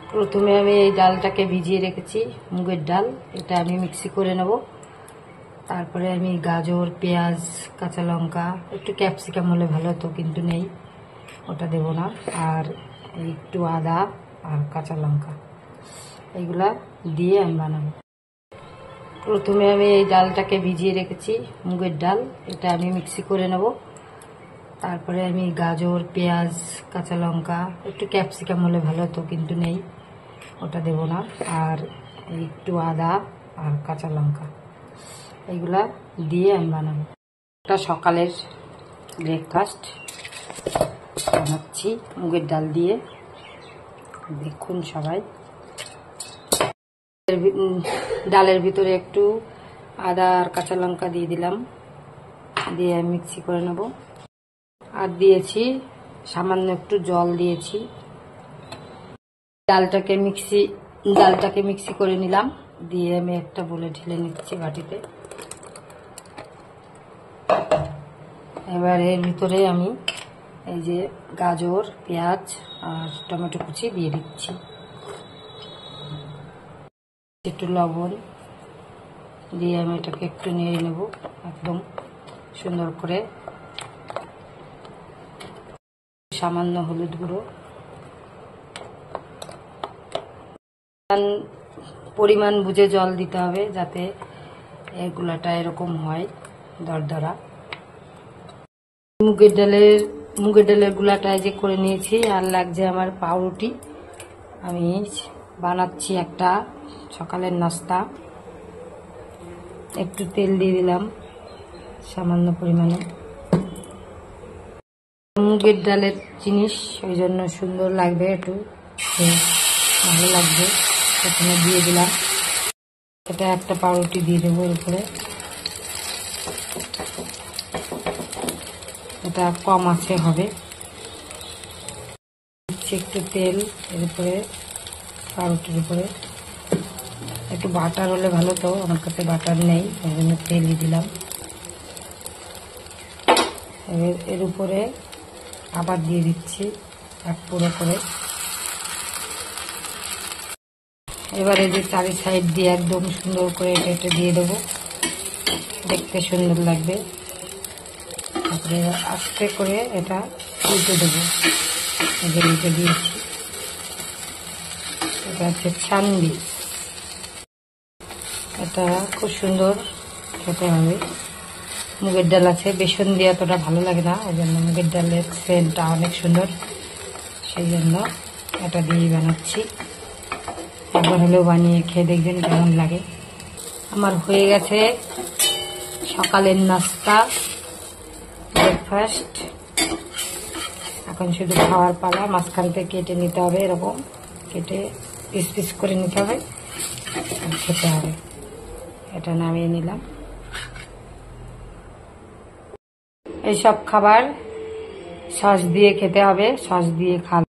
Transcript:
প্রথমে আমি এই ডালটাকে ভিজিয়ে রেখেছি, মুগের ডাল। এটা আমি মিক্সি করে নেব। তারপরে আমি গাজর, পেঁয়াজ, কাঁচা লঙ্কা, একটু ক্যাপসিকাম হলে ভালো হতো কিন্তু নেই, ওটা দেব না। আর একটু আদা আর কাঁচা লঙ্কা, এইগুলা দিয়ে আমি বানাবো। প্রথমে আমি এই ডালটাকে ভিজিয়ে রেখেছি, মুগের ডাল। এটা আমি মিক্সি করে নেব। তারপরে আমি গাজর, পেঁয়াজ, কাঁচা লঙ্কা, একটু ক্যাপসিকাম হলে ভালো হতো কিন্তু নেই, ওটা দেব না। আর একটু আদা আর কাঁচা লঙ্কা, এইগুলা দিয়ে আমি বানাবো। এটা সকালের ব্রেকফাস্ট বানাচ্ছি মুগের ডাল দিয়ে, দেখুন সবাই। ডালের ভিতরে একটু আদা আর কাঁচা লঙ্কা দিয়ে দিলাম, দিয়ে আমি মিক্সি করে নেব। আর দিয়েছি সামান্য একটু জল দিয়েছি। ডালটাকে মিক্সি করে নিলাম, দিয়ে আমি একটা বলে ঢেলে নিচ্ছি বাটিতে। এবার এর ভিতরে আমি এই যে গাজর, পেঁয়াজ আর টমেটো কুচি দিয়ে দিচ্ছি, একটু লবণ দিয়ে আমি এটাকে একটু নেড়ে নেব একদম সুন্দর করে। সামান্য হলুদ গুঁড়ো, পরিমাণ বুঝে জল দিতে হবে যাতে এগুলাটা এরকম হয় দরদরা। মুগের ডালের গুলাটা যে করে নিয়েছি। আর লাগছে আমার পাউরুটি। আমি বানাচ্ছি একটা সকালের নাস্তা। একটু তেল দিয়ে দিলাম সামান্য পরিমাণে। মুগের ডালের জিনিস ওই জন্য সুন্দর লাগবে, একটু ভালো লাগবে। প্রথমে দিয়ে দিলাম এটা, একটা পাউরুটি দিয়ে দেবো এর উপরে। এটা কম আছে হবে। একটু তেল এর উপরে, পাউরুটির উপরে। একটু বাটার হলে ভালো, তো আমার কাছে বাটার নেই, ওই জন্য তেলই দিলাম। এর উপরে আবার দিয়ে দিচ্ছি এক পুরো করে। এবারে যে চারি সাইড দিয়ে একদম সুন্দর করে কেটে দিয়ে দেবো, দেখতে সুন্দর লাগবে। তারপরে আস্তে করে এটা উল্টে দেবো। উল্টে দিয়েছি। এটা হচ্ছে চান্দি। এটা খুব সুন্দর খেতে হবে। মুগের ডাল আছে, বেসন দিয়ে এতটা ভালো লাগে না, ওই জন্য মুগের ডালের সেন্টটা অনেক সুন্দর, সেই জন্য এটা দিয়েই বানাচ্ছি। একবার হলেও বানিয়ে খেয়ে দেখবেন কেমন লাগে। আমার হয়ে গেছে সকালের নাস্তা, ব্রেকফাস্ট। এখন শুধু খাওয়ার পালা। মাঝখান থেকে কেটে নিতে হবে, এরকম কেটে পিস পিস করে নিতে হবে আর খেতে হবে। এটা নামিয়ে নিলাম। এইসব খাবার সস দিয়ে খেতে হবে, সস দিয়ে খাওয়া